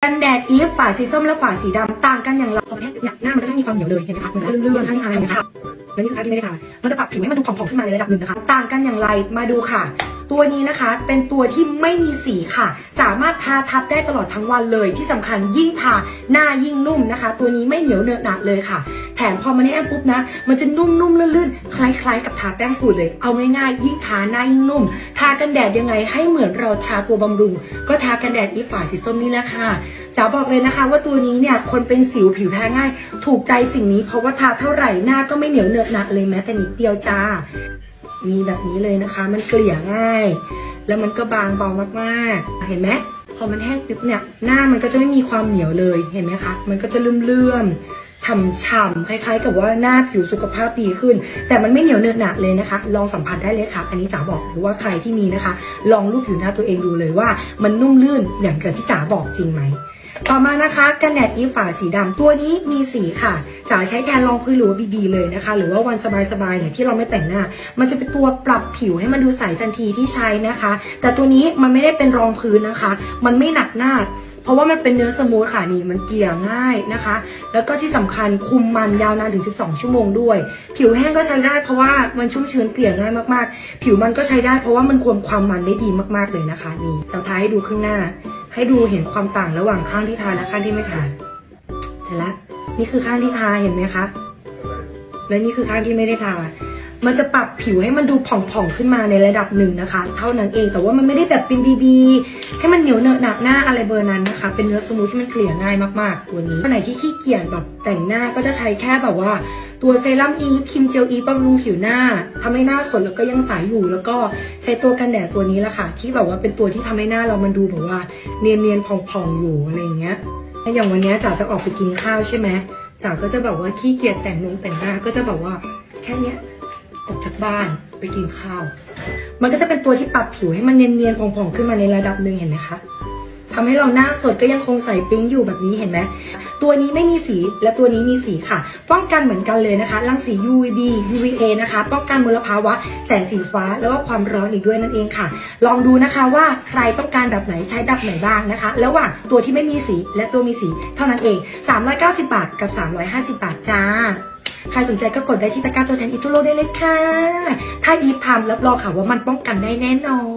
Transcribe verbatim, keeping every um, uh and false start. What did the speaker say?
กันแดดอีฟฝาสีส้มและฝาสีดำต่างกันอย่างไรพอแห้งหน้ามันก็จะมีความเหนียวเลยเห็นไหมคะมันจะเลื่อนๆทั้งทางนะคะและนี่คือค่าที่ไม่ได้ทามันจะปรับผิวให้มันดูผ่องๆขึ้นมาในระดับหนึ่งนะคะต่างกันอย่างไรมาดูค่ะตัวนี้นะคะเป็นตัวที่ไม่มีสีค่ะสามารถทาทับได้ตลอดทั้งวันเลยที่สำคัญยิ่งทาหน้ายิ่งนุ่มนะคะตัวนี้ไม่เหนียวเหนอะหนะเลยค่ะแถมพอมันแห้งปุ๊บนะมันจะนุ่มๆลื่นๆคล้ายๆกับทาแป้งฝุ่นเลยเอาง่ายๆยิ่งทาหน้ายิ่งนุ่มทากันแดดยังไงให้เหมือนเราทาตัวบำรุงก็ทากันแดดอีฝาสีส้มนี่แหละค่ะจ๋าบอกเลยนะคะว่าตัวนี้เนี่ยคนเป็นสิวผิวแพ้ง่ายถูกใจสิ่งนี้เพราะว่าทาเท่าไหร่หน้าก็ไม่เหนียวเหนอะหนะเลยแม้แต่นิดเดียวจ้ามีแบบนี้เลยนะคะมันเกลี่ยง่ายแล้วมันก็บางเบามากๆเห็นไหมพอมันแห้งปุ๊บเนี่ยหน้ามันก็จะไม่มีความเหนียวเลยเห็นไหมคะมันก็จะเลื่อมๆฉ่ำๆคล้ายๆกับว่าหน้าผิวสุขภาพดีขึ้นแต่มันไม่เหนียวเหนอะหนะเลยนะคะลองสัมผัสได้เลยค่ะอันนี้จ๋าบอกหรือว่าใครที่มีนะคะลองรูปผิวหน้าตัวเองดูเลยว่ามันนุ่มลื่นอย่างที่จ๋าบอกจริงไหมต่อมานะคะกันแดดอีฝาสีดำตัวนี้มีสีค่ะจ๋าใช้แทนรองพื้นหรือว่าบีบีเลยนะคะหรือว่าวันสบายๆเนี่ยที่เราไม่แต่งหน้ามันจะเป็นตัวปรับผิวให้มันดูใสทันทีที่ใช้นะคะแต่ตัวนี้มันไม่ได้เป็นรองพื้นนะคะมันไม่หนักหน้าเพราะว่ามันเป็นเนื้อสมูทค่ะนี่มันเกลี่ยง่ายนะคะแล้วก็ที่สำคัญคุมมันยาวนานถึงสิบสองชั่วโมงด้วยผิวแห้งก็ใช้ได้เพราะว่ามันชุ่มชื้นเกลี่ยง่ายมากๆผิวมันก็ใช้ได้เพราะว่ามันควบความมันได้ดีมากๆเลยนะคะนี่จะทาให้ดูข้างหน้าให้ดูเห็นความต่างระหว่างข้างที่ทาและข้างที่ไม่ทาเสร็จแล้วนี่คือข้างที่ทาเห็นไหมคะและนี่คือข้างที่ไม่ได้ทามันจะปรับผิวให้มันดูผ่องๆขึ้นมาในระดับหนึ่งนะคะเท่านั้นเองแต่ว่ามันไม่ได้แบบเป็นบีบีให้มันเหนียวเหนอะหนักหน้าอะไรเบอร์นั้นนะคะเป็นเนื้อสมูทที่มันเกลี่ยง่ายมากๆตัวนี้คนไหนที่ขี้เกียจแบบแต่งหน้าก็จะใช้แค่แบบว่าตัวเซรั่มอีฟครีมเจลอีฟบำรุงผิวหน้าทำให้หน้าสดแล้วก็ยังใสอยู่แล้วก็ใช้ตัวกันแดดตัวนี้แหละค่ะที่แบบว่าเป็นตัวที่ทำให้หน้าเรามันดูแบบว่าเนียนๆผ่องๆอยู่อะไรอย่างเงี้ยอย่างวันนี้จ๋าจะออกไปกินข้าวใช่ไหมจ๋าก็จะแบบว่าขี้เกียจแต่งนงแต่งหน้าก็จะแบบว่าแค่เนี้ยออกจากบ้านไปกินข้าวมันก็จะเป็นตัวที่ปรับผิวให้มันเนียนๆผ่องๆขึ้นมาในระดับหนึ่งเห็นไหมคะทำให้เราหน้าสดก็ยังคงใสปิ๊งอยู่แบบนี้เห็นไหมตัวนี้ไม่มีสีและตัวนี้มีสีค่ะป้องกันเหมือนกันเลยนะคะรังสี ยู วี บี ยู วี เอ นะคะป้องกันมลภาวะแสงสีฟ้าแล้วก็ความร้อนอีกด้วยนั่นเองค่ะลองดูนะคะว่าใครต้องการแบบไหนใช้แบบไหนบ้างนะคะระหว่างตัวที่ไม่มีสีและตัวมีสีเท่านั้นเองสามร้อยเก้าสิบบาทกับสามร้อยห้าสิบบาทจ้าใครสนใจก็กดได้ที่ตะกร้าตัวแทนอีฟทั่วโลกได้เลยค่ะถ้าอีฟทำรับรองค่ะว่ามันป้องกันได้แน่นอน